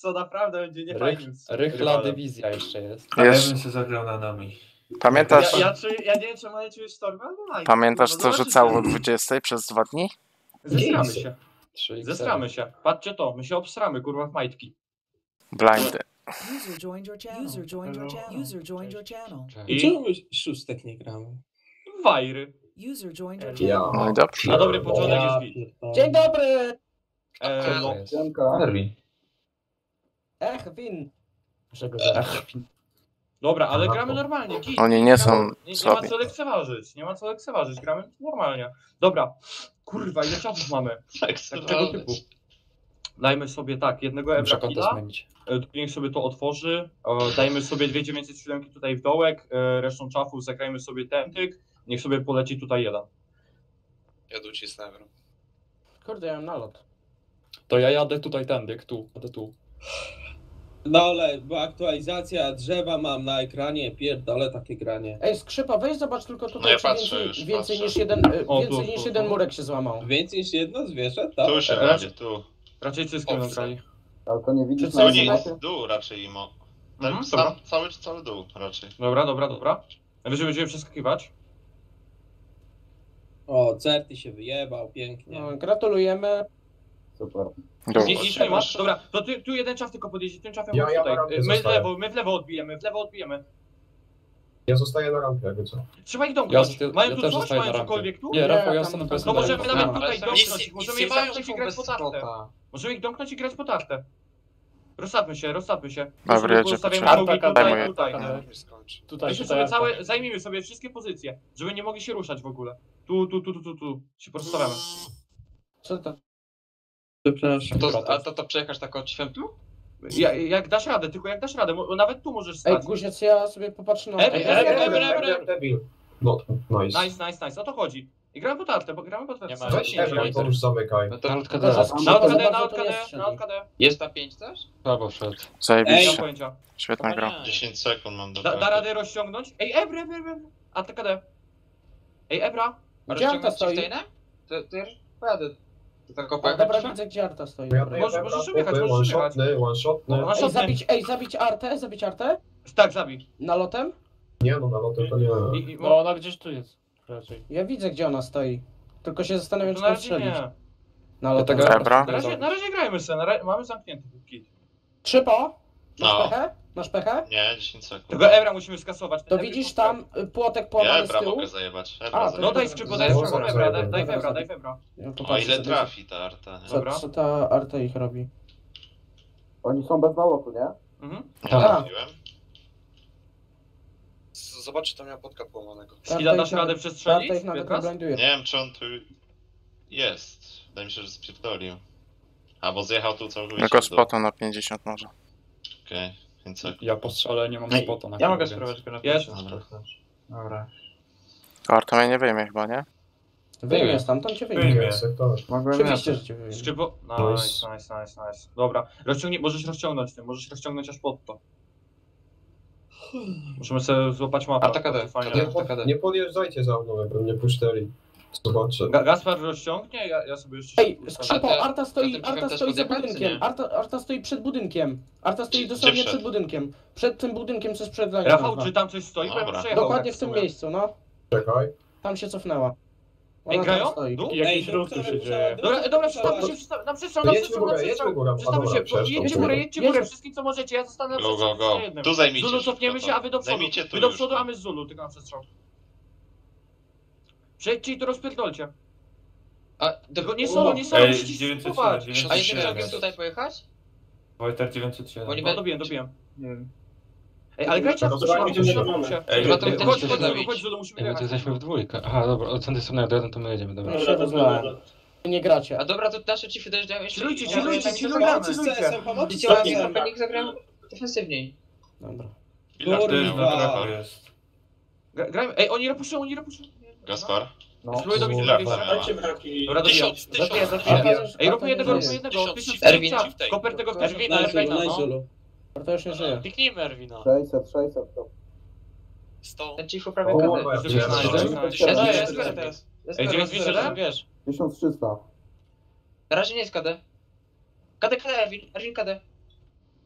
co naprawdę będzie niefajnym. Rychla dywizja jeszcze jest. A ja bym się zagrał na nami. Pamiętasz, Ja nie wiem, czy Maja czujesz Stormy albo Nike. pamiętasz Kurwa, co zobaczycie. rzucało o 20 przez 2 dni? Zestramy się. 3 Zestramy się. Patrzcie to, my się obsramy, kurwa, w majtki. Blindy. User joined your channel. User joined your channel. User joined your channel. I Czemu my szóstek nie gramy? wajry. User joined your Ja. channel. No i dobrze. Na dobry początek jest git. Dzień dobry! No, Erwin. Win. Muszę go zaraz. dobra, ale gramy normalnie, git. Oni nie są Nie ma słabi. co lekceważyć, nie ma co lekceważyć, gramy normalnie. Dobra, kurwa, ile czasów mamy? Tak, tego typu. Dajmy sobie tak, jednego Muszę Ebra konto killa, zmienić. niech sobie to otworzy, dajmy sobie 2907 tutaj w dołek, resztą czafów zagrajmy sobie ten tyk, niech sobie poleci tutaj jeden. Jadę ci z Never. Kurde, ja mam nalot. To ja jadę tutaj tędy, jadę tu. No ale, bo aktualizacja drzewa mam na ekranie, pierdolę takie granie. Ej, Skrzypa, weź zobacz tylko tutaj, No ja czy patrzę więcej, już, więcej patrzę. niż jeden, O, więcej tu, niż tu, jeden tu. murek się złamał. Więcej niż jedno zwierzę? Tak. Tu się Raz- robi, tu. Raczej cyskiem nam grali. Ale to nie widzisz Czy na co Tu jest mapie? nic, dół raczej imo. Mhm, Sam, dobra. cały dół raczej. Dobra. Wyżej będziemy przeskakiwać. O, Certy się wyjebał, pięknie. No, gratulujemy. Super. Dół. Nic nie masz? Dobra, to tu jeden czaf tylko podjedzie, tym czafem Ja chodź na tutaj. rampie My zostaję. w lewo odbijemy. Ja zostaję na rampie, jakby co. Trzeba ich domknąć. Ja Mają tu też coś? zostaję Mają na rampie. cokolwiek tu? Nie, Rafał, Nie, ja tam- stanę tam- bez To możemy medali. nawet Ale tutaj nic- domknąć ich, nic możemy nie ich mają, zamknąć są i grać bez po tartę. spota. Możemy ich domknąć i grać po tartę. Rozstawmy się. Dobra, jedzie Postawiamy po czołgi zajmuję. tutaj. Tutaj, Weźmy sobie zajmijmy sobie wszystkie pozycje, żeby nie mogli się ruszać w ogóle. Tu. Się porozstawiamy. Co to? Przepraszam. To przejechasz tak od świętu? Jak dasz radę, tylko jak dasz radę, nawet tu możesz Ej, stać. Guziec, ja sobie popatrzę na... Debil. No, nice. Nice, o to chodzi. I gramy po tartę, bo gramy po tartę. Nie ma- Weź Ewan, to już zamykaj. No to Na Za odkadę, bardzo to nie strzeli. na odkadę. jest na 5 też? Prawo wszedł. Nie mam Zajebiście. pojęcia. Świetna gra. 10 sekund mam do Da radę rozciągnąć? Ej, Ebra. A TKD. Ej, Ebra. Gdzie Arta stoi? To już pojadę. To tylko A, dobra, widzę, gdzie Arta stoi. Dobra. Możesz jechać, możesz jechać. One-shotny. No, Zabić Artę? Tak, zabij. Nalotem? Nie no, na lotem to nie. No ona gdzieś tu jest. Raczej. Ja widzę, gdzie ona stoi. Tylko się zastanawiam, To czy na tam razie strzelić. nie. Nalotem. Ebra. Na razie grajmy sobie, mamy zamknięty kit. 3 po? Masz No. pechę? Masz pechę? Nie, 10 sekund. Tego Ebra musimy skasować. To widzisz tam płotek Ja połamany z Ebra tyłu? mogę zajebać. A, Ebra to No daj zajebać. skrzypo, daj Zajebać. Ebra, daj Dobra. Febra. Ja O popatrzę ile sobie, trafi ta arta, nie? Dobra. Co ta Arta ich robi? Oni są bez nalotu, nie? Mhm. Nie A. trafiłem. Zobacz, czy tam miał podka połamanego. Skida dasz radę przestrzelić? Arta ich nawet nie 15? blinduje. Nie wiem, czy on tu jest. Wydaje mi się, że spierdolił. Albo zjechał tu całkowicie. Tylko w dół. spota na 50 może. Okej, 5 sekund. Ja po strzale nie mam spota na Ja mogę chwilę, więc- spróbować go na Jest. Dobra. Arta mnie nie wyjmie chyba, nie? Wyjmie stamtąd cię wyjmie. Wyjmie sektor. Oczywiście, że cię wyjmie. Skrzypo. Nice. Dobra, możesz rozciągnąć tym, możesz rozciągnąć aż pod to. Musimy sobie złapać mapę. A TKD, Fajnie. Nie podjeżdżajcie za mną, jakby mnie puszczeli. Zobaczę. Gaspar rozciągnie, ja sobie jeszcze... Ej, Skrzypo, A Arta stoi za tym za też budynkiem. nie? Arta stoi przed budynkiem. Arta stoi Gdzie dosłownie wszedł? przed budynkiem. Przed tym budynkiem, co jest przed linią. Rafał, czy tam coś stoi? Bo ja bym Dobra. przejechał Dokładnie tak w tym sumie. miejscu, no. Czekaj. Tam się cofnęła. Ej, Ona grają? tam stoi. Dół? Jakiś ruch tu się dzieje. Dobra, przystawmy się, na przestrzał, na Jedźmy górę, jedźmy górę. A Przystawmy dobra, się, przeszło. jedźcie górę, wszystkim co możecie, ja zostanę na Go, go, przestrzał go. z jednym. Tu zajmijcie Zulu szybko cofniemy to. się, a wy do przodu. Zajmijcie tu Wy do już przodu, to. a my z Zulu, tylko na przestrzał. Przejdźcie i to rozpierdolcie. Tylko nie solo, Ej, musicie 907, spróbować. 907. A jeszcze czołgiem tutaj pojechać? Wojtek 907. Oni No dobiłem. Ej, ale grajcie na Rozwalcie się. Ej, Chyba to ej, ten Chodź, się chodź, zabić. chodź, Zulu, musimy Ej, my tu jechać. jesteśmy w dwójkę. Aha, dobra, od tamtej strony jak dojadę, to my jedziemy, dobra. No się rozlałem. Nie gracie. A dobra, to nasze ci dojeżdżają jeszcze. Chillujcie, Chillujcie. chillujcie. Niech zagrają defensywniej. Dobra. Ile Kurwa. miał Gaspar? jest. Grajmy, ej, oni repuszczą. Gaspar? Spróbuj dobić Kurwa, drugiego. miał. Dobra, dobijam. Zabiję. Ej, róbmy jednego. Erwin. Koper tego w Erwina, Zulu. To już nie żyje. Piknijmy Erwina. 600 to. 100. Ten cicho prawie Połowę. kadę. Jest. Ej, 907? Wiesz. 1300. Na razie nie jest KD. KD, Erwin, KD.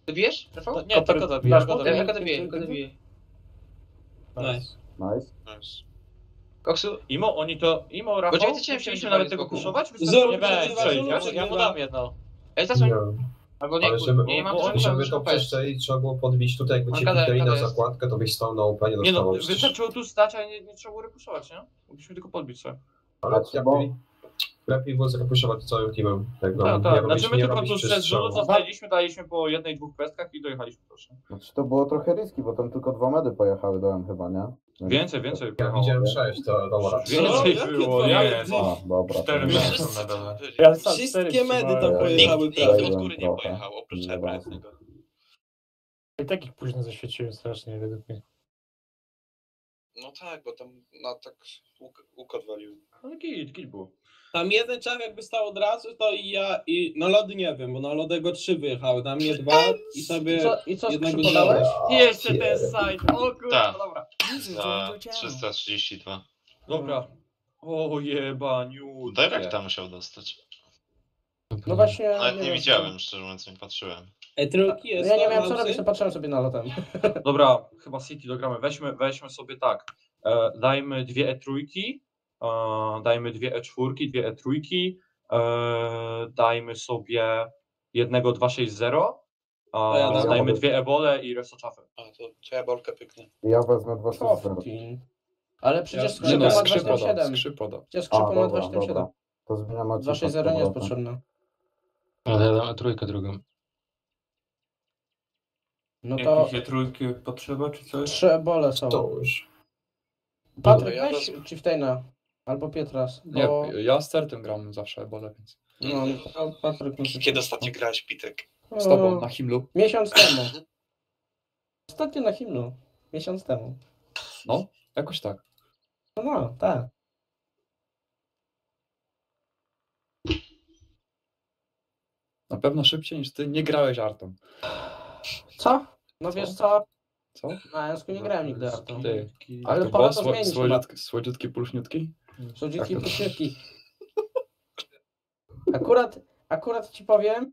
Ty wiesz, Rafał? Nie, tylko dobijasz, go dobijasz. Ja go dobiję. Nice. Nice. Koksu, Imo, Rafał, Poczekajcie, chciałem chcieliśmy się nawet z tego boku. puszować? Zoro, Nie będzie, Zoro, ja mu dam jedno. zasłoń. Nie. Albo nie, Ale żeby, nie mam żeby to przestrzelić, trzeba było podbić tutaj, jakby cię Mankada- kliknęli na Mankada jest. zakładkę, to byś stał na upenie, Nie no, dostawał. wystarczyło tu stać, a nie trzeba było repuszować, nie? Mogliśmy tylko podbić sobie. Ale lepiej było zrepuszować całym teamem. Jak Tak, nie tak. robić- Znaczy my nie tylko robić tu z przestrzału. Zulu zostaliśmy, daliśmy po jednej, dwóch pestkach i dojechaliśmy, proszę. Znaczy to było trochę riski, bo tam tylko 2 medy pojechały dołem chyba, nie? Więcej. Ja widziałem 6, to dobra. Więcej jakie było, dwa nie. medy? A, dobra. 4 to- mecze są na dole. Wszystkie medy tam Ja- pojechały ja- prawie. od góry nie pojechał, oprócz jednego. I tak ich późno zaświeciłem strasznie, według mnie. No tak, bo tam tak łuk odwalił. Ale git było. Tam jeden czas jakby stał od razu, to i ja, i na lody nie wiem, bo na lodego 3 wyjechały, tam mnie 2 i sobie I co jednego podałeś? Jeszcze ten side, o kurwa, Tak. dobra. User Za joined your channel. 332. Dobra. O jebaniu. Directa musiał dostać. No właśnie, Nawet nie wiem, widziałem, szczerze mówiąc, nie patrzyłem. trójki No jest ja nie tam, miałem co Mamsy? robić, to patrzyłem sobie na lotem. Dobra, chyba City dogramy. Weźmy sobie tak. Dajmy 2 E3, dajmy 2 E4, 2 E3, dajmy sobie jednego 260, ja dam. dajmy 2 ebole i resto czafy. A, to ja bolkę pyknę. Ja wezmę 260. Cofkin. Ale przecież Nie skrzypa no, ma skrzypa 277. Skrzypoda. Przecież A, skrzypa ma dobra, 277. dobra. To zmieniam odcinek. 260 nie jest potrzebne. Ale ja dam trójkę drugą. No to Jakieś trójki potrzeba, czy coś? 3 ebole są. To już. Patryk, Dobra, ja weź Chieftaina. Albo Pietras. Nie, Bo... ja z Certem gram zawsze, bo więc. No, to Patryk musi... Kiedy ostatnio grałeś, Pitek? Z tobą na Himlu. Miesiąc temu. Ostatnio na himnu. Miesiąc temu. No, jakoś tak. No, tak. Na pewno szybciej niż ty nie grałeś Artą. Co? No wiesz co? Co? Na Jasku nie grałem nigdy Artą. Ty. Ale to pora było to zmienić chyba. słodziutki, pulśniutki? Słodziutki Jak to- puśniutki. Akurat ci powiem.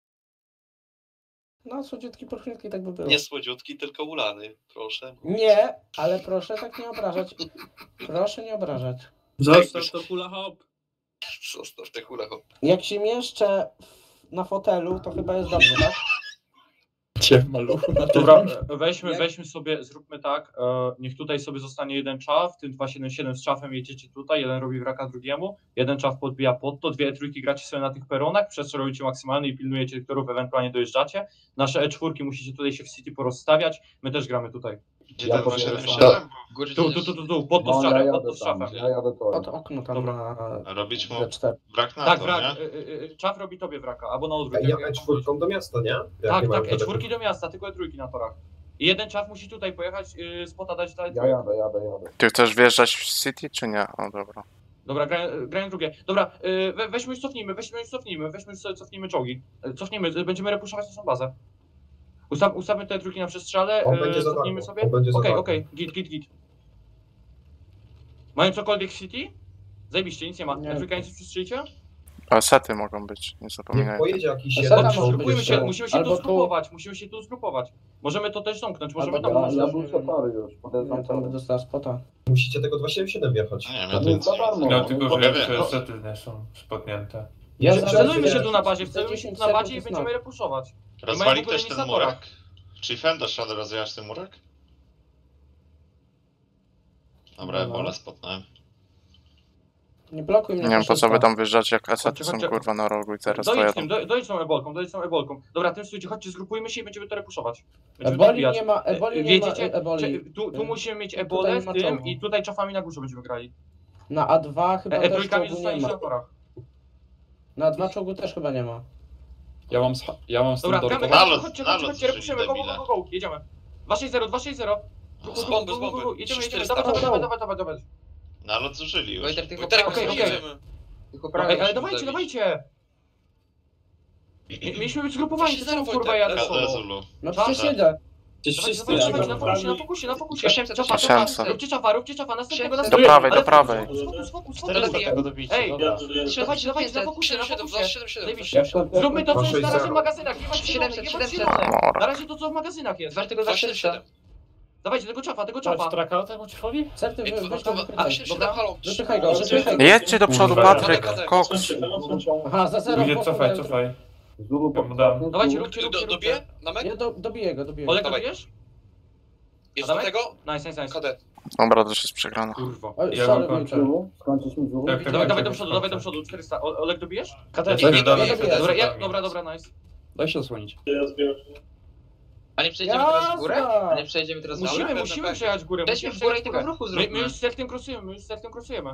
No, słodziutki puśniutki tak by było. Nie słodziutki, tylko ulany, proszę. Nie, ale proszę tak nie obrażać. Proszę nie obrażać. Zostaw to hula hop. Zostaw te hula hop. Jak się mieszczę na fotelu, to chyba jest dobrze, tak? Cię maluchu na Dobra, tym. weźmy sobie, zróbmy tak, niech tutaj sobie zostanie jeden czaf, tym 277 z czafem jedziecie tutaj, jeden robi wraka drugiemu, jeden czaf podbija pod to, 2 E3 gracie sobie na tych peronach, przez co robicie maksymalny i pilnujecie torów, ewentualnie dojeżdżacie. Nasze E4 musicie tutaj się w City porozstawiać, my też gramy tutaj. Gdzie Ja ten powiem, 277? góry Tu, pod to z No, ja czafem, jadę pod to z tam, czafem. ja jadę to. Pod okno tam Dobra. na Robić mu D4. brak na Tak, to, wrak, nie? czaf robi tobie wraka, albo na odwrót. Ja jak- E4 do miasta, nie? Tak, Jakie mają tak, wtedy- E4 do miasta, tylko E3 na torach. I jeden czaf musi tutaj pojechać, spota dać dalej. Ja jadę. Ty chcesz wjeżdżać w City, czy nie? O, dobra. Dobra, grają drugie. Dobra, weźmy już cofnijmy czołgi. Cofnijmy, będziemy repuszować naszą bazę. Ustawmy te trójki na przestrzale, On będzie za cofnijmy darmo, sobie. on będzie za darmo. Okej, git. Mają cokolwiek w City? Zajebiście, nic nie ma. Nie. Trójka nic przestrzelicie? A sety mogą być, nie Niech zapominaj. pojedzie jakiś A jeden Seta czołg może Zgrupujmy być się, jeszcze. musimy się Albo tu tu- zgrupować. Możemy to też zamknąć, możemy Albo tam... Ja Dobra, muszę tory już, Nie, podejrzewam tam tory. dostała spota. Musicie tego 277 wjechać. Nie wiem, To ja tu nie nic za nie darmo. widzę. No tylko, Mogę że wie- jeszcze sety nie są spodnięte. Ja Wcelujmy się zaraz- tu na bazie, za wcelujmy się 10 tu na bazie i sekund będziemy znak. repuszować. Rozwali w ogóle ktoś nic ten na torach. murek? Chiefem dasz radę rozwijać ten murek? Dobra, No. wolę spotnąłem. Nie blokuj mnie. Nie wiem po co wszystko. wy tam wyjeżdżacie, jak asety są Chodźcie. kurwa na rogu i teraz to Dojdź jadą. tym, dojdź tą ebolką. Dobra, tym słuchajcie, chodźcie, zgrupujmy się i będziemy to repuszować. Będziemy Eboli dobijać. nie ma, Eboli nie ma, Wiedziecie, Eboli. tu musimy mieć Tutaj ebolę ma w tym czołgu. i tutaj czafami na górze będziemy grali. Na A2 chyba też E3 czołgu nie zostanie się ma. na torach. Na A2 czołgu też chyba nie ma. Ja mam z tym Dobra, dortowym. gramy, Nalot, chodźcie, nalot repuszymy, zużyli, debile. go, jedziemy. 260, 260. Z bomby, z bomby. Jedziemy, 400. dawaj. Nalot zużyli już. Wojtek, tylko Wojtek, prawo okej. jedziemy. Tylko prawo Ej, ale musimy dawajcie. zabić. Mieliśmy być zgrupowani, to 260, są kurwa Wojtek. jadę KD solo. Zulu. No Czas? przecież jedę. Przecież wszyscy Dawajcie, jadą. na fokusie. 800, Czafa, 800. róbcie czafa, następnego, Do następnego. prawej, do Ale prawej. Fokus. Teraz dobiję go dobić. Ej, Dobra. dawajcie, na fokusie. 7. Zajebiście. Zróbmy to, co jest na razie w magazynach. Nie ma 700, zielone. 700. Na razie to, co w magazynach jest. Zwarty go za 400. Dawajcie, tego czafa. Traka temu ciefowi? Serty, Ej, weź to- go a, wypytaj. 7 Dobra. halą. Wypychaj go, wypychaj go. Jedźcie do przodu, Kurwa. Patryk, koks. Aha, za 0 Ludzie, cofaj. Zulu Ja mu dam. Dawajcie, róbcie. Dobiję? Na meg? Ja dobiję go. Olek, Dawaj. dobijesz? Jest do Adamek? tego? Nice. KD. Dobra, to już jest przegrana. Kurwa. Oj, Ja sorry, mam kończę. Wilczek. Skończysz mi Zulu? Tak, Dawaj do przodu, 400. Olek, dobijesz? KD, Ja pierdolę, ja dobiję. Dobra, nice. Daj się osłonić. A nie przejdziemy teraz w górę? Jazda! A nie przejdziemy teraz w górę? Musimy przejechać górę. Weźmy w górę i tego w ruchu My zróbmy. już z selftem crossujemy.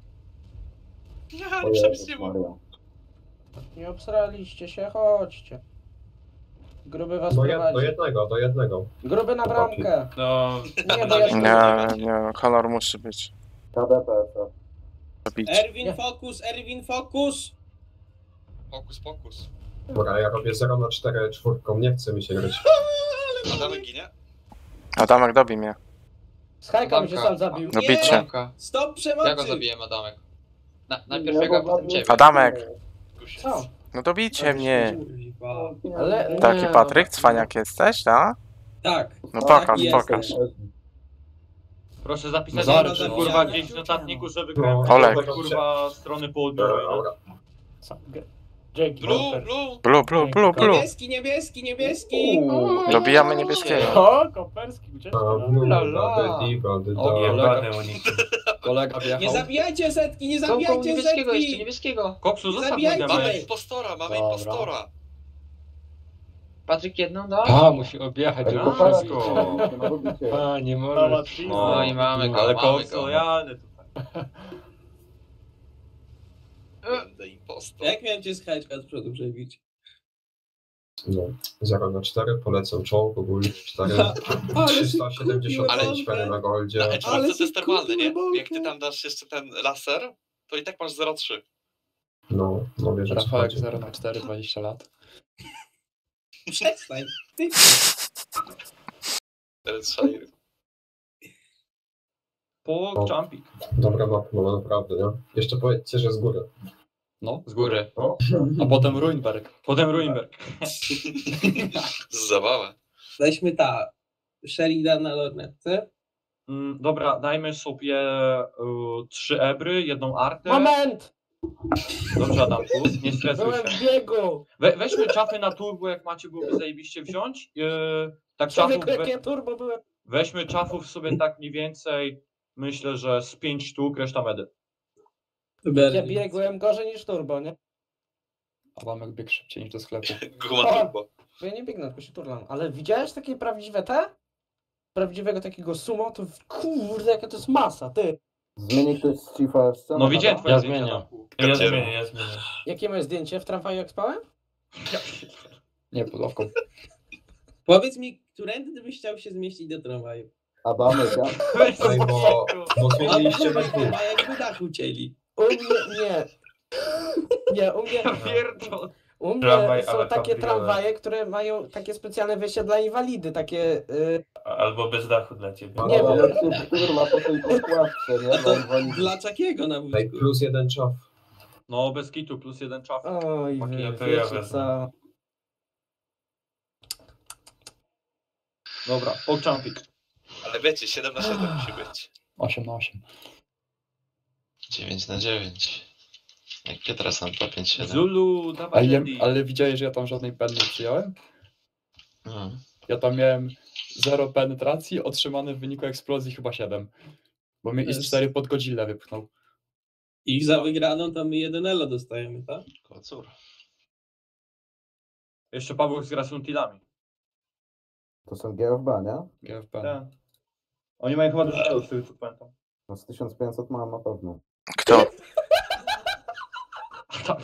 Ja O nie Jezus nie Maria. Nie obsraliście się, chodźcie. Gruby was Do prowadzi. jednego. Gruby na bramkę. No, Nie, bo ja Nie, honor musi być. KDPS. Robić. Erwin Focus! Pokus. Dobra, ja robię 0-4 czwórką, nie chce mi się grać. Adamek ginie? Adamek dobi mnie. z hajka mi się sam zabił. No bicie. Bramka. Stop przemocy! Ja go zabiłem, Adamek. Najpierw ja go, a potem ciebie. Adamek, Co? no dobicie mnie. Kurwa. Ale Taki nie, Patryk, cwaniak jesteś, tak? Tak. No Tak pokaż, jest. pokaż. Proszę zapisać Zarycz, że no. kurwa gdzieś w notatniku, żeby No. Olek. kurwa strony południowej. Dobra. Dzięki. Blue. Blue. Niebieski! Dobijamy niebieskiego. O, Koperski, ucieczka. jebane uniki. Kolega Nie wjechał. zabijajcie setki, nie Koło zabijajcie niebieskiego, jeszcze setki! niebieskiego. Koksu, zostaw Zabijajcie! mnie, Mamy dawaj. impostora, Dobra. Patryk jedną da? A, musi objechać. A, wszystko. A, nie może. No i mamy go, Ale mamy koksu go. lojalny tutaj. Będę impostor. Jak miałem cię z hajczka z przodu przebić? No, 0-4, polecam czołg, ogólnie 4, Ale 375 peny na goldzie. Na Ale Edgeworth to się jest normalne, nie? kurwa, Jak ty tam dasz jeszcze ten laser, to i tak masz 0,3. No wiesz o co Rafałek chodzi. 0/4, 20 lat. Przestań. Ty. 4,3. Po jumpik. Dobra mapa, no naprawdę, nie? Jeszcze powiedzcie, że z góry. No, Z góry. a potem Ruinberg. Potem Ruinberg. Zabawa. Weźmy Sherida na lornetce. Dobra, dajmy sobie 3 ebry, jedną artę. Moment! Dobrze, Adamku, nie stresuj Byłem się. w biegu! Weźmy czafy na turbo, jak macie, byłoby zajebiście wziąć. Tak czafów, Człowieku, jakie turbo byłem. weźmy czafów sobie tak mniej więcej, myślę, że z 5 sztuk, reszta medy. Ja biegłem gorzej niż turbo, nie? Adamek biegł szybciej niż do sklepu. Guma turbo. Bo ja nie biegnę, tylko się turlam. Ale widziałeś takie prawdziwe prawdziwego takiego sumo? To kurde, jaka to jest masa, ty! Zmieni ktoś z Chiefa SC? No widziałem twoje Ja zdjęcia, zmieniam. Adamku. Ja zmienię. Jakie moje zdjęcie? W tramwaju jak spałem? Nie, podawką. Powiedz mi, którędy ty byś chciał się zmieścić do tramwaju? Adamek, ja? Weź Ej, bo zmieniliście A wejście. jakby dach ucięli. U mnie nie. Nie, u mnie... Pierdol. U mnie Tramwaj, są ale takie cabriolet. tramwaje, które mają takie specjalne wyjścia dla inwalidy, takie... Albo bez dachu dla ciebie. Nie Ale wiem. jak się turla po tej podkładce, nie? A to Dla inwalidów. dla Czakiego na Ej, wózku. plus 1 czaf. No, bez kitu, plus 1 czaf. Oj, Chłopaki, wy, to ja wiecie wezmę. co... Dobra, po jumpik. Ale wiecie, 7/7 musi być. 8/8. 9/9. Jakie teraz mam 2,5,7? Zulu, dawaj ready. Ale widziałeś, że ja tam żadnej pen nie przyjąłem? No. Ja tam miałem 0 penetracji, otrzymany w wyniku eksplozji chyba 7. Bo mnie Jest. IS-4 pod Godzilla wypchnął. Ich za wygraną to my 1 elo dostajemy, tak? Kocur. Jeszcze Paweł z Grasuntilami. To są GFB, nie? GFP. Tak. Oni mają chyba dużo z tego, co pamiętam. No z 1500 mam na pewno. Kto? Tak.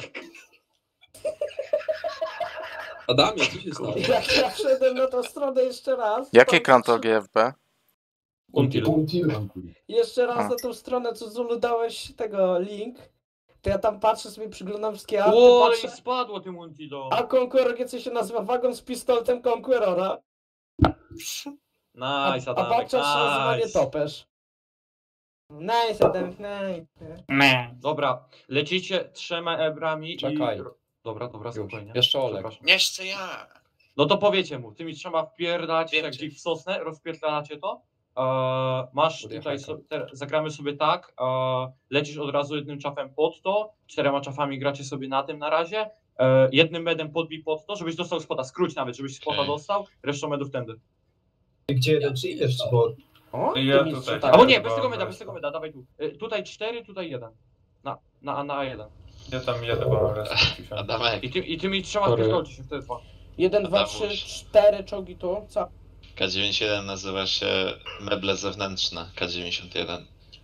Adamie, co się stało? Jak ja wszedłem na tą stronę jeszcze raz... Jaki klan to GFB? Until. Jeszcze raz A. na tą stronę, co Zulu dałeś tego link, to ja tam patrzę sobie, przyglądam wszystkie arty, O, ale patrzę, i spadło tym Untilo. a Conqueror, co się nazywa wagon z pistoletem Conquerora. Nice, A Adamek, podczas nazywanie nice. topesz. Nice, Adamek, nice. Dobra, lecicie 3 ebrami Czekaj. i... Dobra, Już. spokojnie. Jeszcze Olek. Przepraszam. Nie chcę ja. No to powiecie mu, tymi 3 wpierdalacie Wiem, jak gdzie. dzik w sosnę, rozpierdalacie to. Masz Buduję tutaj, haka. zagramy sobie tak, lecisz od razu jednym czafem pod to, 4 czafami gracie sobie na tym na razie, jednym medem podbij pod to, żebyś dostał spota, skróć nawet, żebyś spota Okej. dostał, resztą medów tędy. Gdzie jeden, czy idziesz, bo... O, Ja ty mistrzu, tutaj. tak. Albo Ale nie, chyba bez tego meda, weź bez tego to. meda, dawaj tu. Tutaj 4, tutaj 1. Na A1. Ja tam jadę, bo mam raz. Adamek, I tymi 3 Sorry. pierdolcie się wtedy 2. 1, 2, 3, 4 czołgi tu. Co? K91 nazywa się meble zewnętrzne, K91.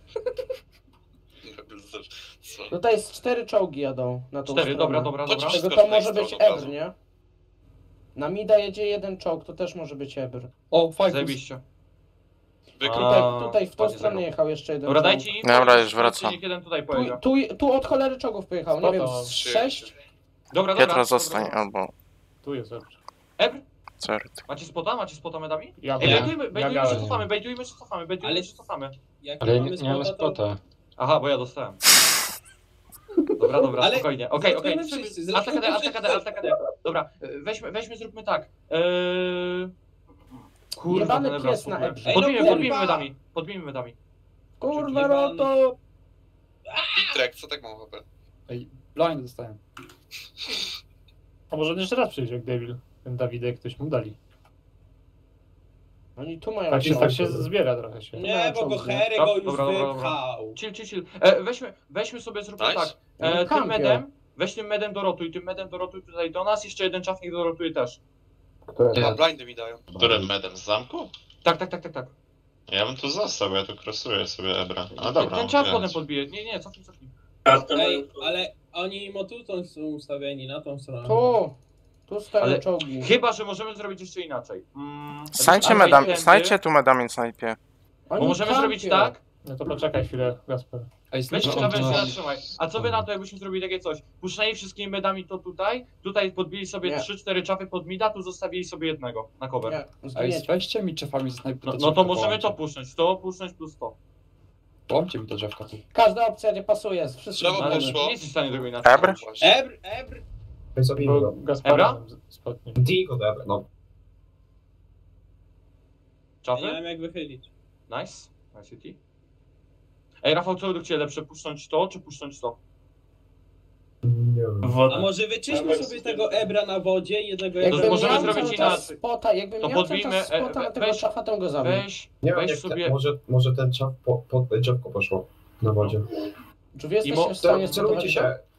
Co? Tutaj jest 4 czołgi jadą na tą 4, stronę. dobra. Chodź, Tego wszystko to z tej może być strony od Ebr, razu. nie? Na mida jedzie 1 czołg, to też może być Ebr. O, fajnie. Zajebiście. Tutaj w tą ładnie stronę zagrał. jechał jeszcze jeden Dobra, czołg. dajcie im. Dobra, już wracam. Niech jeden tutaj pojedzie. Tu od cholery czołgów pojechał, nie wiem, Spoko. z 6? Dobra. Pietro zostań, albo Tu jest Ebr. Ebr? Cert. Macie spota? Macie spota medami? Ja Ej, miałem. bejtujmy się, cofamy, bejtujmy się, cofamy. Jak Ale mamy nie mamy spota, to... spota. Aha, bo ja dostałem. Dobra, Ale spokojnie. Okej. zrobimy wszyscy, zrobimy ATKD. Dobra, weźmy, zróbmy tak. Kurwa, Jebany ten Ebra pies na spróbuję. Ebrze. Ej, no Podbijmy medami. Kurwa, roto! Pitrek, co tak mam HP? Ej, blind dostałem. A może jeszcze raz przyjdzie jak debil. Ten Dawidek ktoś mu dali. Oni tu mają Tak się zbiera trochę się. Nie, bo go Czołgi. Hery go już Dobra. wypchał. Chill. Weźmy sobie, zróbmy Nice. tak. No, Tym medem, weź tym medem dorotuj, tutaj do nas, jeszcze jeden czas niech dorotuje też. Kto jest? A blindy mi dają. Którym medem? Z zamku? Tak. Ja bym tu został, ja tu crossuję sobie Ebra. No dobra, Ten czas wiem. potem podbije. Nie, cofnij. Ej, ale oni tu są ustawieni na tą stronę. Tu stoją Ale czołgi. Chyba, że możemy zrobić jeszcze inaczej. Stańcie tu medami snajpie. Bo Oni możemy kampią. zrobić tak. No to poczekaj chwilę, Gasper. Ej, Weź słyszę, czawę, on- zatrzymaj. A co wy na to, jakbyśmy zrobili takie coś? Puszczali wszystkimi medami to tutaj podbili sobie Nie. 3-4 czafy pod mida, tu zostawili sobie jednego na cover. Nie, Ej, zginiecie. weźcie mi czefami snajpy. No to możemy to puszczać. To puszczać plus to. Połamcie mi to drzewka tu. Każda opcja nie pasuje, wszystko Drzewo Ale poszło. nie jesteś w stanie tego inaczej. Ebr? Właśnie. Ebr. Zabijmy Bo go. Gaspara Ebra? spotnie. Digo, dobra, no. Nie Czafy? wiem jak wychylić. Nice. City. Ej, Rafał, co według Ciebie lepsze? Puszcząć to, czy puszcząć to? Nie wiem. A może wyczyśmy sobie tego Ebra na wodzie i jednego Jakbym możemy miał zrobić cały czas inaczej. spota, jakbym To miał cały podbijmy, czas spota na tego weź- szafa, to bym go zabił. Nie wiem, Weź jak sobie... może ten czap pod drzewko poszło na wodzie. Czy wy jesteście Imo- w stanie Celujcie spotować się.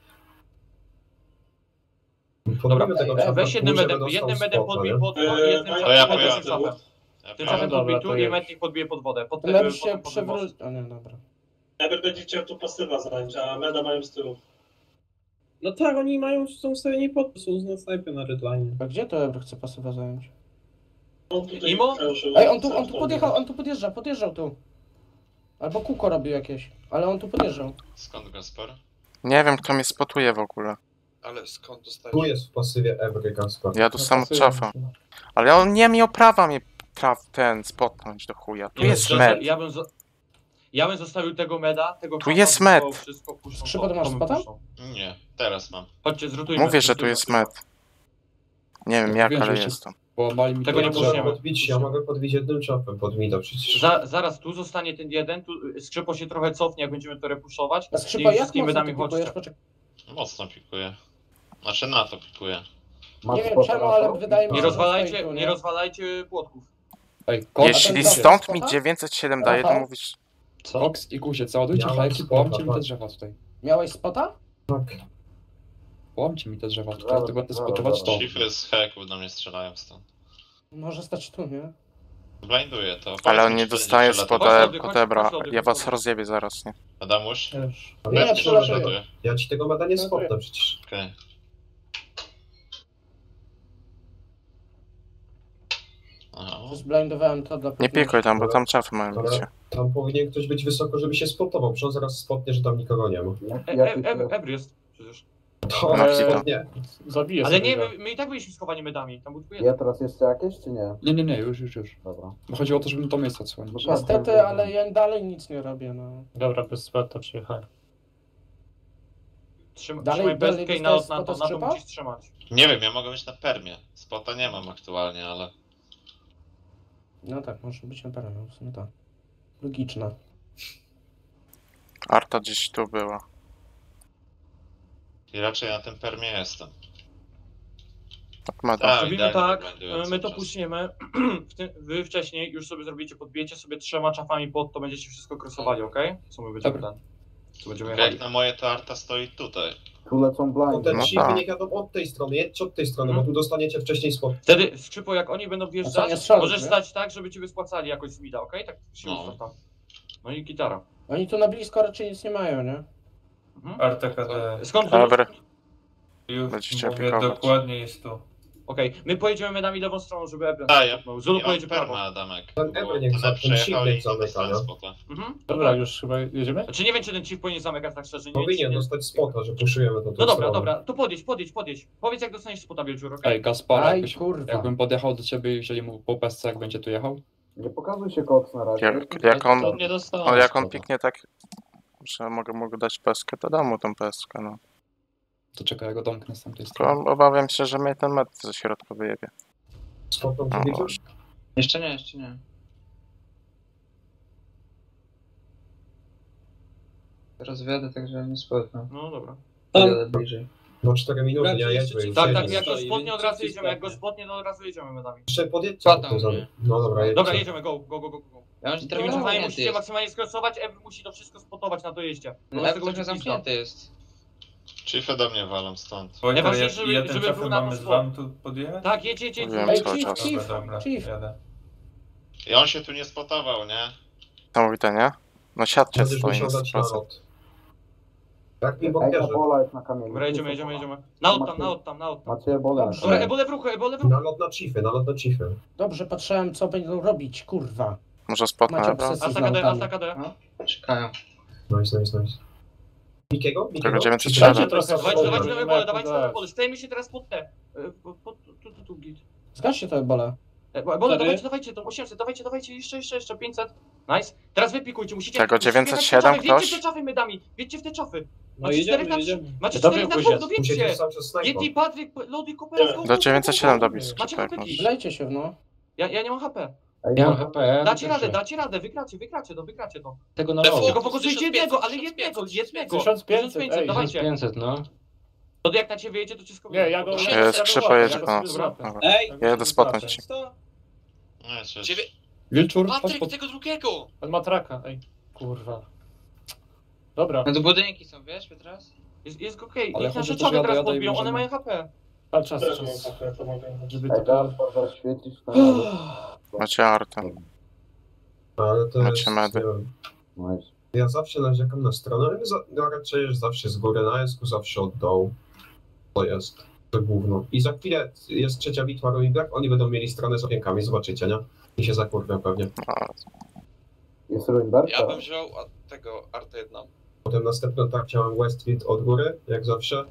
Dobra, Podbijmy tego czapa weź tu, jednym żeby medem, dostał jednym medem spota, podbij nie? pod jednym To ja czafem, pojadę. czafem. Ja Tym powiem. czafem Dobra, podbij tu to i jedź. met niech podbije pod wodę. Możesz się potem pod most. przewrócić. O nie, dobra. Eber będzie chciał tu pasywa zająć, a meda mają z tyłu. No tak, oni są ustawieni pod są na snajpy na redline. A gdzie to Ebr chce pasywa zająć? On tutaj Imo? kręszył Ej, on tu cały podjechał, on tu podjeżdżał tu. Albo kółko robił jakieś, ale on tu podjeżdżał. Skąd Gaspar? Nie wiem, kto mnie spotuje w ogóle. Ale skąd dostałeś? Tu jest w pasywie Ebry Gaspar. Ja tu sam od szafa. Ale on nie miał prawa mnie spotnąć do chuja. Tu jest med. Ja bym zostawił tego meda, tego Tu czafa, jest to med. Wszystko puszczą. Szybko, masz spota? Nie, teraz mam. Chodźcie, zrutujmy. Mówię, że tu jest med. Nie wiem jak, Wiem, że ale jeszcze- jest to. Bo mali mi Tego nie to puszczamy. drzewo. Podbić, ja mogę podbić jednym czapem pod mida przecież. Zaraz tu zostanie ten jeden, tu Skrzypo się trochę cofnie, jak będziemy to repuszować. A Skrzypa, I jak wszystkimi mocno medami ty pikujesz? chodźcie. Poczekaj. Mocno pikuję. Znaczy na to pikuję. Masz Nie wiem spota, czemu, Rafał? ale wydaje mi Nie się, że rozwalajcie, stoi tu, nie rozwalajcie płotków. Ej, Cox, Jeśli ten stąd spota? mi 907 daje, to Aha. mówisz... Cox i Kusie, załadujcie Ja mam hajki, połamcie mi spota, te tak. drzewa tutaj. Miałeś spota? Tak. Połamcie mi te drzewa tutaj, Dobra, to będę dobra, spotować dobra. to. Shify z heków do mnie strzelają stąd. Może stać tu, nie? Blinduję to. Ale on nie dostaje Chodź, spota chodź, od Ebra. chodź, Ja was rozjebię zaraz, nie? Adamuś? Już. Ale Nie, ja, przepraszam. Blinduję. ja ci tego meda nie No to spotnę przecież. Okej. Aha. Zblindowałem to dla Nie pewności. pikuj tam, bo tam czafy mają Ale bicie. tam powinien ktoś być wysoko, żeby się spotował, przecież on zaraz spotnie, że tam nikogo nie ma. Jaki Ebr jest przecież. To nie. Zabiję Ale sobie nie, go. my i tak byliśmy schowani medami. Tam był tylko Ja jeden. teraz jeszcze jakieś, czy nie? Nie, już. Dobra. Bo chodziło o to, żebym to miejsce odsłonił. Niestety, ale ja dalej nic nie robię, no. Dobra, bez spota przyjechałem. Trzymaj pestkę i na to strzypa? musisz trzymać. Nie wiem, ja mogę być na permie. Spota nie mam aktualnie, ale... No tak, może być na pewno, w sumie tak. Logiczne. Arta gdzieś tu była. I raczej na tym permie jestem. Tak, ma Tak, Zrobimy idealnie tak, wyglądający my to czas. puśniemy. Wy wcześniej już sobie zrobicie, podbijecie sobie 3 czafami pod, to będziecie wszystko krosowali, okej? Co my będziemy Dobra. ten. Co będziemy Jak jechali. na moje to Arta stoi tutaj. Tu lecą No blindy. te No chipy tak. niech jadą od tej strony, jedźcie od tej strony, bo tu dostaniecie wcześniej spot. Wtedy, Skrzypo, jak oni będą A co, wjeżdżać, nie strzelać, możesz nie? stać tak, żeby ciebie spłacali jakoś z mida, okej? Tak się No. ustaw tam. No i gitara. Oni tu na blisko raczej nic nie mają, nie? RTKD. Skąd Dobra. Już Będziecie mówię, aplikować. dokładnie jest tu. Okej, my pojedziemy medami lewą stroną, żeby Ebren. A, ja Zulu nie pojedzie mam perma, prawo. Adamek. Ten Bo Ever niech ten za- ten przejechał shift i nie zamyka, dostałem nie? spota. Dobra, już chyba jedziemy? Znaczy nie wiem, czy ten chief powinien zamykać tak szczerze. Nie, Powinien nie. dostać spota, że puszujemy to. No dobra, to podjedź. Powiedz jak dostaniesz spota, Wielczur, okej? Ej, Gaspar, Aj, kurwa. jakbym podjechał do ciebie i wzięli mu po pestce, jak będzie tu jechał? Nie pokazuj się koks na razie. Jak on, To nie dostałem. no, jak on piknie tak, że mogę mu dać pestkę, to dam mu tą pestkę, no. To czekaj, ja go domknę z tamtej strony. Tylko obawiam się, że mnie ten med ze środka wyjebie. Spotą No, tu może. Jeszcze nie. Teraz wjadę, także nie spotnę. No dobra. Jadę bliżej. No 4 minuty, nie Raczej jedźmy jeszcze już. Tak, jedźmy. tak, jak go Stoi, spotnie więc od razu wszyscy jedziemy, jak go stopnie. spotnie, to od razu jedziemy medami. Jeszcze podjedźcie. Spadam, potem za- nie? No dobra, jedźcie. Dobra, jedziemy, go. Ja mam Tymi trochę czasami zamknięty musicie jest. maksymalnie skrosować, Ev musi to wszystko spotować na dojeździe. No, Bez tego trochę będzie pizda. zamknięty jest. Chiefy do mnie walą stąd. Wojtek, Najważniejsze, ja ten żeby czafy był na mamy to z wam tu podjechać? Tak, jedź. Wiem, Ej, cały chief, czas. chief. Dobra, Chief. jadę. I on się tu nie spotował, nie? Niesamowite, nie? No siadcie Będziesz stoi musiał na dać na 100%. lot. Jak mi Ej, ta bokierze. bola jest na kamieniu. Dobra, jedziemy. Na od tam. Macie bolę na Dobrze. Dobra, kamieniu. ebole w ruchu. Na lot na chiefy, na lot na chiefy. Dobrze, patrzyłem co będą robić, kurwa. Może spotnę, Macie dobra? obsesję z Alta KD. nautami. Czekają. Nice. Mikiego? Tego 907. Dawajcie Trochę nowe bole, dawajcie nowe bole. Stajemy się teraz pod te. Tu, git. Zgaście to ebole. Bole, dawajcie, tą 800, dawajcie, jeszcze 500. Nice. Teraz wypikujcie, musicie... Tego musicie 907 wjechać w te czafy, ktoś? Wiecie w te czafy medami, wiecie w te czafy. No Macie 4 na jedziemy. 3, macie To 4 na był 2, jest. dobiegcie. Musicie cały czas snajper. Yeti, Patryk, Lody, Kopera, go. Do 907 dobić, Macie tak, kopyki. Wlejcie się, no. Ja nie mam HP. Ej, Ja mam HP. Dacie radę, wygracie to. Tego na Default. nowo. Tylko fokusujcie jednego, ale jednego. 1500, ej, dawajcie. 500, no. To jak na ciebie jedzie, to cię skończy. Nie, ja go... Skrzypa jedzie po nas. Dobra. Dobra. Ej, Ja jedę spotnąć. Co? No jest, jest. Ciebie... Wilczur, chodź Patryk, pod... tego drugiego! On ma traka, ej. Kurwa. Dobra, No to budynki są, wiesz, Pietras? Jest okej, Ale ich nasze chodzi o to, czoły że teraz jadę i podbiją, one możemy- mają HP. a czas. Też mam takie, to mogę. Żeby Ej, tylko... Gaspar, zaświecisz na razie. Macie artę. Ale to Macie jest, medy. nie wiem. Nice. Ja zawsze narzekam na stronę, ale no raczej już zawsze z góry, na esku zawsze od dołu. To jest to gówno. I za chwilę jest trzecia bitwa Rolling Black, oni będą mieli stronę z okienkami, zobaczycie, nie? I się zakurwią pewnie. Jest Ruinberg? Ja bym wziął tego Artę jedną. Potem następną tak chciałem Westfield od góry, jak zawsze.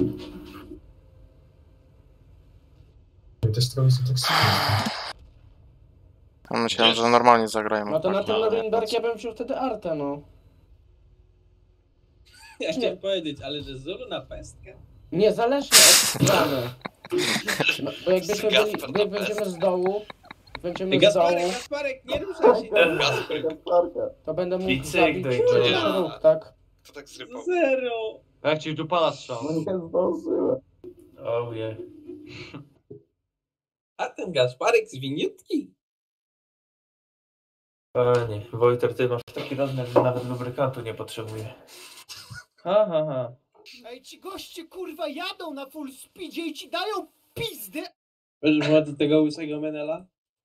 I te strony są tak samo. Myślałem, że normalnie zagrajmy. No to na tym no, Ruinberg ja bym wziął wtedy Artę, no. Ja chciałem powiedzieć, ale że Zulu na pestkę? Niezależnie od strony. No, bo jak będziemy, byli, bo jak będziemy z dołu, Gasparek, nie ruszaj się. to będę mógł Pizzyk zabić dojdzie. pierwszy ruch, tak? To tak zrypał. Zero. Jak ci tu pana strzał. No nie zdążyłem. Oh yeah. A ten Gasparek zwiniutki. Panie, Wojtek, ty masz taki rozmiar, że nawet lubrykantu nie potrzebuje. Ha. Ej, ci goście kurwa jadą na full speedzie i ci dają pizdę! Możesz władzy tego łysego Menela?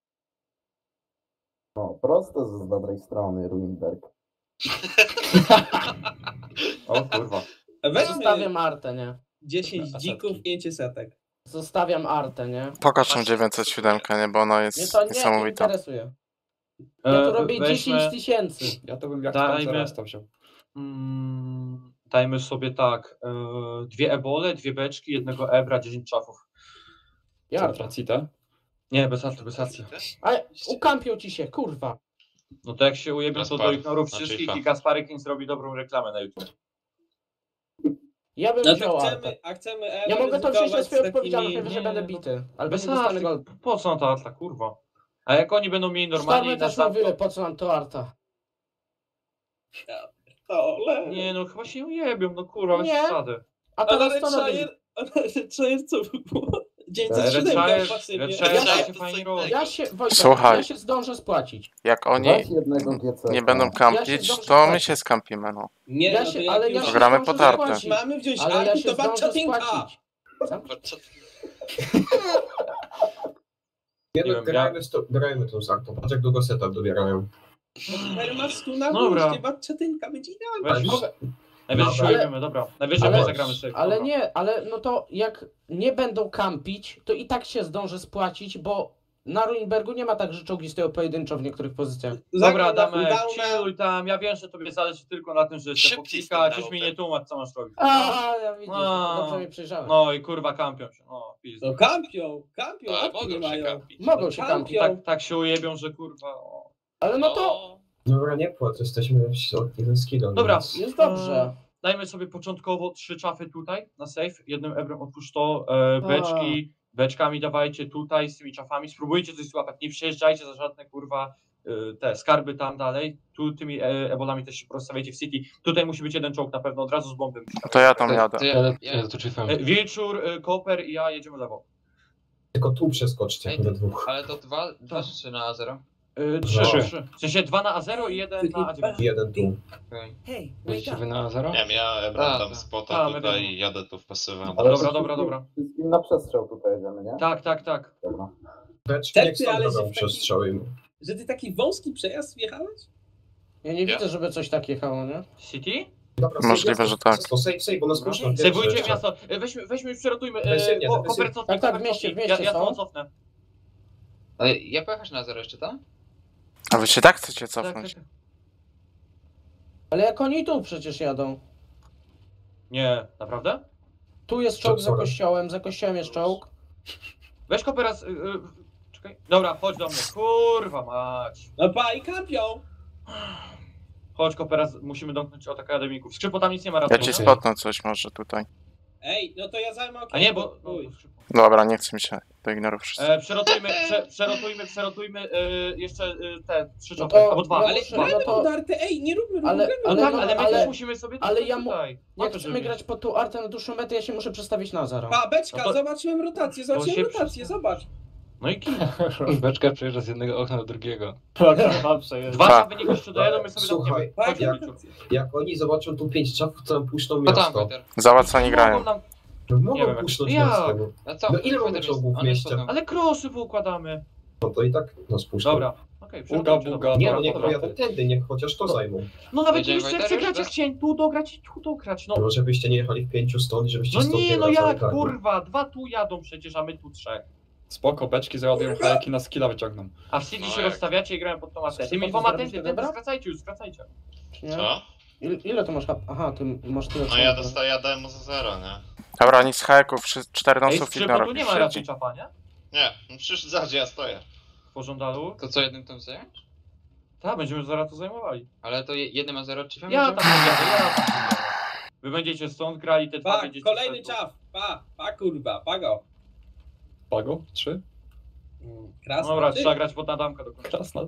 No, prosto z dobrej strony, Ruinberg. O kurwa. Zostawiam Artę, nie? 10 dzików, 5 setek. Zostawiam Artę, nie? Pokaż tą 907, nie? Bo ona Mnie jest to nie niesamowita. interesuje. Ja tu robię Weźmy- 10 000. Ja to bym jak Dajmy- tam zaraz to wziął. Dajmy sobie tak, 2 ebole, 2 beczki, 1 ebra, 10 czafów. Ja. Tracite? Nie, bez arty, bez arty. Ale ukampią ci się, kurwa. No to jak się ujebią, to do Gaspar, ignorów znaczy wszystkich fa. i Gasparykin zrobi dobrą reklamę na YouTube. Ja bym No wziął to Artę. chcemy, a chcemy Ja mogę to wziąć na swoją z odpowiedzialność, takimi... że będę bity. Ale Bez będzie dostanę arty, gol. po co na to arta, kurwa? A jak oni będą mieli normalnie Stormy na też zamku... mówiły, po co nam to Arta. Ale... Nie no, chyba się nie ujebią, no kurwa, bez Nie. przesady. A teraz to robi. Redshire co było? 907 pasywnie. Redshire się fajnie robi. Ja się, Wojtek, Słuchaj. ja się zdążę spłacić. Jak oni Weź jednego GC. nie będą Ja kampić, się zdążę to my spłacić. się skampimy, no. Nie, Ja no to się, jak ale już ja się Gramy zdążę po tartę. spłacić. mamy wziąć Ale ja Arty, się to zdążę Barczatinka. spłacić. Nie, Nie no, wiem, grajmy tą z Artą. Patrz jak długo setup dobierają. Permas tu na Dobra. wyjście, Barczatinka będzie idealna. Weź, Ale- najwyżej się Ale- ujebiemy, dobra. Najwyżej ale- my zagramy sobie. Ale dobra. nie, ale no to jak nie będą kampić, to i tak się zdążę spłacić, bo na Ruinbergu nie ma tak, że czołgi stoją pojedynczo w niektórych pozycjach. Dobra, Zagraj na damy, cooldowna. chilluj tam, ja wiem, że tobie zależy tylko na tym, że jeszcze Szybciej poklikać, z tym już mi nautem. nie tłumacz, co masz robić. Ja widzisz, No. dobrze mnie przejrzałem. No i kurwa kampią się, no pizda. No kampią, A, apki mogą nie się mają. kampić. Mogą się kampić. Tak się ujebią, że kurwa, o. Ale no to Dobra, nie płacz, jesteśmy od 1 skilla. Dobra. więc- jest dobrze. Dajmy sobie początkowo 3 czafy tutaj na safe, jednym ebrem otwórz to, beczki, beczkami dawajcie tutaj z tymi czafami, spróbujcie coś złapać, nie przyjeżdżajcie za żadne kurwa te skarby tam dalej, tu tymi ebolami też się rozstawiajcie w city, tutaj musi być jeden czołg na pewno, od razu z bombem. To ja tam jadę. Wilczur, Koper i ja jedziemy lewo. Tylko tu przeskoczcie Ej, we dwóch. Ale to dwa czy 3 na 0? 3. W sensie 2 na A0 i 1 na A9. Jeden tu. Okej. Hey, wake up. na 0? Nie wiem, ja Ebra Tak, dam tak. spota Tak, my tutaj wiemy. i jadę tu w pasywę. Ale Dobra, to dobra, wszystkim- dobra. Wszystkim na przestrzał tutaj jedziemy, nie? Tak. Dobra. Beczki Tepy, niech stąd ale że robią w taki- przestrzały. Że ty taki wąski przejazd wjechałeś? Ja nie widzę, żeby coś tak jechało, nie? City? Dobra, Możliwe, save, że tak. To save, bo nas puszczą Sejwujcie miasto, weźmy już przeratujmy, Defensywnie, Koper defensywnie. cofnij, Tak, Koper w mieście, cofnij. w mieście Ja są. to cofnę. Ale jak pojechać na 0 jeszcze, tak? A wy się tak chcecie Tak, cofnąć? tak. Ale jak oni tu przecież jadą. Nie, naprawdę? Tu jest czołg Sorry. za kościołem jest czołg. Weź Kopera, czekaj. Dobra, chodź do mnie, kurwa mać. No pa i kampią. Chodź Kopera, musimy domknąć atak akademików. Skrzypo tam nic nie ma Ja raczej. ci nie? spotnę coś może tutaj. Ej, no to ja zajmę A nie, bo... Uj. Dobra, nie chcę mi się do ignorów wszyscy. Przelotujmy jeszcze te 3 No czopy, to albo 2. ja Ale muszę, grajmy no to- pod Artę, ej, nie róbmy Ale- grajmy No ale- tak, pod ale my ale- też musimy sobie ale dostać ja tutaj. Jak chcemy grać po tu Artę na dłuższą metę, ja się muszę przestawić na 0. Pa, beczka, No to- zobaczyłem rotację, się rotację, zobacz. No i kij. Beczka przejeżdża z jednego okna do drugiego. Program przejeżdża. 2 na wynik jeszcze dojadą, my sobie Słuchaj, domkniemy. Tak, Chodź, jak- Wilczur. Jak oni zobaczą tu 5 czapów, to nam puszczą No tam, miasto. Peter. Załatwani grają. Mogą nam... No, Nie mogą wiem, puszczać jak. miasto. A co? No ile mamy czołgów w mieście? Ale krosy poukładamy. No to i tak nas puszczą. Dobra, okej, Uga, przelotujcie, buga, dobra. Nie, no dobra, niech dobra. pojadą tędy, niech chociaż to zajmą. No nawet Jedziemy jeszcze Wojtek, przegrać, już, jak chciałem tu dograć i tu dograć, no. No żebyście nie jechali w 5 stąd, żebyście No stąd nie, no wracali, jak, tak. kurwa, 2 tu jadą przecież, a my tu 3. Spoko, beczki załadują hajki na skilla wyciągną. A w City No się jak? rozstawiacie i grają pod tą masę. Chcesz Tymi to dwoma zrobić, tędy, dobra? skracajcie już, skracajcie. Czy nie? Co? Ile to masz? Aha, ty masz tyle. No co ja ja. dostaję, ja dałem mu za 0, nie? Dobra, nic z hajaków, 4 Ej, nosów Skrzypo ignorów tu mi nie ma raczej siedzi. czapa, nie? Nie, no przecież zaraz ja stoję. W pożądalu. To co, jednym tą zająć? Tak, będziemy zaraz to zajmowali. Ale to jednym a 0 czy Ja tam podjadę. Wy będziecie stąd grali, te 2 Pa, będziecie kolejny stąd. czaf, pa kurwa, pa go. Pago? 3? Krasna, Dobra, ty. trzeba grać pod Adamka do końca. Czas na...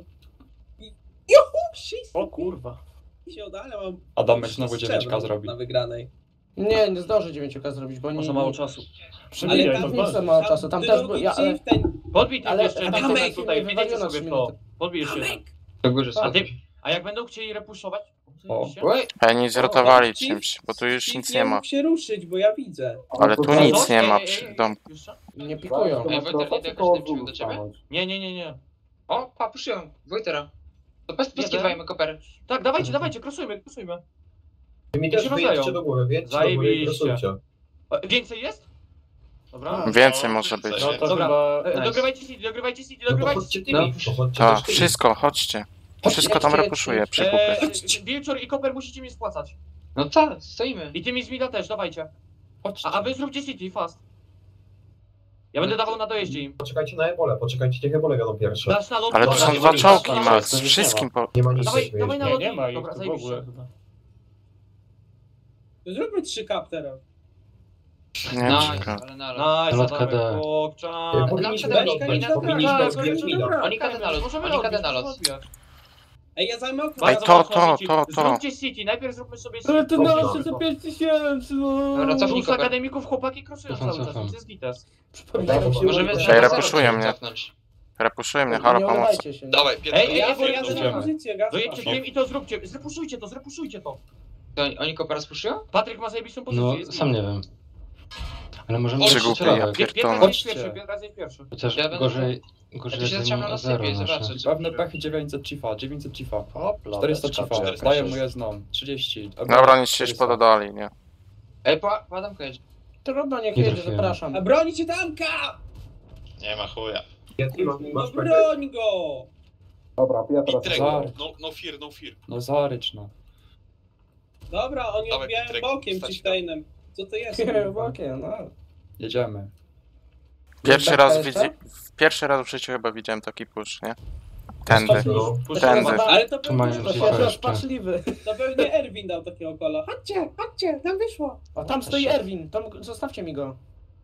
Juhu, O kurwa. się uda, ale mam... Adamek znowu 9k strzelę zrobi. Na wygranej. Nie zdążę 9K zrobić, bo nie... Może mało czasu. Przebijaj, tam to nie zdążysz. chcę mało czasu, tam też... Ja, ale, Podbij tam Ale jeszcze, tam Adamek jest tutaj, mnie widzicie wywaliło na sobie 3 to. minuty. Podbijesz się. Do góry A, sobie. a jak będą chcieli repuszować? O. A nie zrotowali Chief- czymś, bo tu już Chief nic nie ma. mógł się ruszyć, bo ja widzę. Ale tu to nic Co? nie ma Ej, przy ej, domu. jeszcze? nie pikują. Ej, Wojtek, idę jakoś tym czym do ciebie? Nie. O, pa, puszyłem. Wojtera. To bez Jeden. skidwajmy koperę. Tak, dawajcie, krosujmy. Wy mi Ja też się wyjedźcie rozdają. do góry, wyjedźcie do góry i Zajebiście. grosujcie. Więcej jest? Dobra. Więcej No, może być. No to Dobra, chyba... dogrywajcie City, No to chodźcie tymi, to chodźcie Tak, też tymi. wszystko, chodźcie. Wszystko tam repuszuje przy kupie. Wilczur i Koper musicie mi spłacać. No tak, stoimy. I tymi z mida też, dawajcie. Chodźcie. A wy zróbcie city, fast. Ja będę dawał na dojeździe im. Poczekajcie na ebole, poczekajcie, niech ebole jadą pierwsze. Dasz na ląd. Ale to dobra, są nie dwa ma czołgi, nic. Max. Z wszystkim po... Nie ma nic Dawaj, dawaj na Nie, ląd. nie ma ich Dobra, tu w zajebiście. ogóle. chyba. Zróbmy 3 kap teraz. Nie, Nice, czekaj. ale na Nice, Lotka Adamek, D. pokczam. Powinniśmy Lotka D, odbić, Lotka D, powinniśmy Tak, odbić mida. dobra, Oni kadę na lot, możemy oni kadę odbić, na lot. możemy odbić. Ej, ja zajmę okno. Ej, Bardzo to. mocno Zróbcie city, najpierw zróbmy sobie city. Ale ty Dobra. nasze za 5000, no. Dobra, cofnij Z koper. akademików chłopaki krosują Cofam, cały czas, cofam. więc jest gites. Przypominam się. Możemy Ej, zero Ej, zero repuszuje mnie. cofnąć. Repuszuje mnie, halo, nie pomoc. olewajcie się. nie? Dawaj, Pietro. Ej, Ja ej, jadę na Idziemy. pozycję, gaz. Dojedźcie tym i to zróbcie, zrepuszujcie to. To oni kopera spuszują? Patryk ma zajebistą pozycję. No, jest sam git. nie wiem. Ale możemy Trzy mieć głupie, strzelawek. ja pierdolę. Piętras jest Chodźcie. pierwszy, Piętras jest pierwszy. Chociaż Ja będę- gorzej Ja że tu się zatrzymam na zero sypie, nasze. zobaczę. Pewne pechy 900 chifa, 900 chifa. Hopla, 400 beczka, chifa. 400 Daję chifa. mu jedną. 30. Dobra, oni się już 400. pododali, nie? Ej, po Adamkę jedź. Trudno, niech Nie jedzie, trafiłem. zapraszam. A bronicie tanka! Nie ma chuja. No Masz pekę? broń go! Dobra, Pietro, Pitrek, Zary. no fear, no fear. No zarycz, no. Dobra, oni Dawaj, odbijają Piotrek, bokiem wstać Chieftainem. Co to jest? Bokiem, no. Jedziemy. Pierwszy Beka raz jeszcze? pierwszy raz w życiu chyba widziałem taki push, nie? Tędy. No. Tędy. Ale to Tu mają pewnie, To Chifa się jeszcze. rozpaczliwy. to pewnie Erwin dał takiego kola. Chodźcie, tam wyszło. O, tam stoi Erwin, tam zostawcie mi go.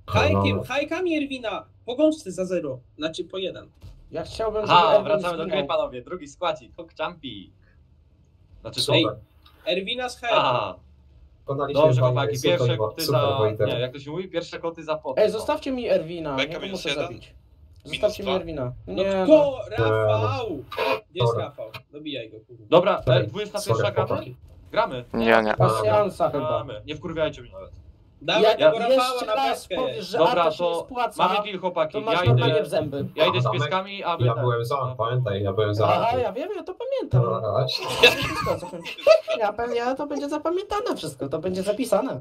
Hajkami Erwina. Po gąsce za 0. Znaczy po 1. Ja chciałbym, żeby A, Erwin wracamy do gry, zginął. panowie. Drugi składzik, Kokczampi. Znaczy, Super. Erwina z Hajkiem. A, Konaliśmy dobrze fajnie, chłopaki, super, pierwsze koty super za... Wojtek. Nie, jak to się mówi? Pierwsze koty za pot. Ej, zostawcie mi Erwina, Beka ja go minus muszę 1. zabić. Zostawcie mi dwa. Erwina. No Nie, no. kto? Rafał! Gdzie jest Dobra. Rafał? Dobijaj go, kurwa. Dobra, Sorry, 21 sorry, gramy? chłopaki. Gramy. Ja nie. Pasjansa chyba. Gramy. Nie wkurwiajcie mnie nawet. Dawaj Jak tego Rafała jeszcze na raz beskę. powiesz, że Dobra, Arta się nie to spłaca, mamy deal chłopaki. to masz Ja normalnie idę, w zęby. ja idę z Adamek, pieskami, a wy... Ja byłem za, pamiętaj, ja byłem za. Aha, ja wiem, ja to pamiętam. No, No. właśnie. Wszystko, co powiem. Ja pewnie to będzie zapamiętane wszystko, to będzie zapisane.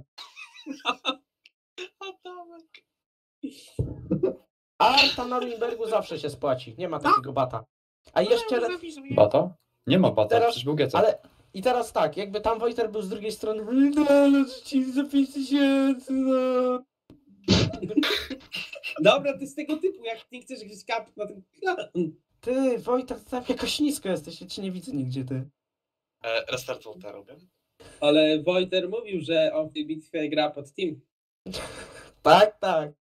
Arta na Limbergu zawsze się spłaci, nie ma takiego bata. A jeszcze... Bata? Nie ma bata, Teraz- przecież był GC. Ale i teraz tak, jakby tam Wojter był z drugiej strony, no ale ci za 5000, no. Dobra, ty z tego typu, jak nie chcesz gdzieś kap na tym... Ty, Wojtek, ty tam jakoś nisko jesteś, ja cię nie widzę nigdzie, ty. Restart Volta robię. Ale Wojter mówił, że on w tej bitwie gra pod team. Tak, tak.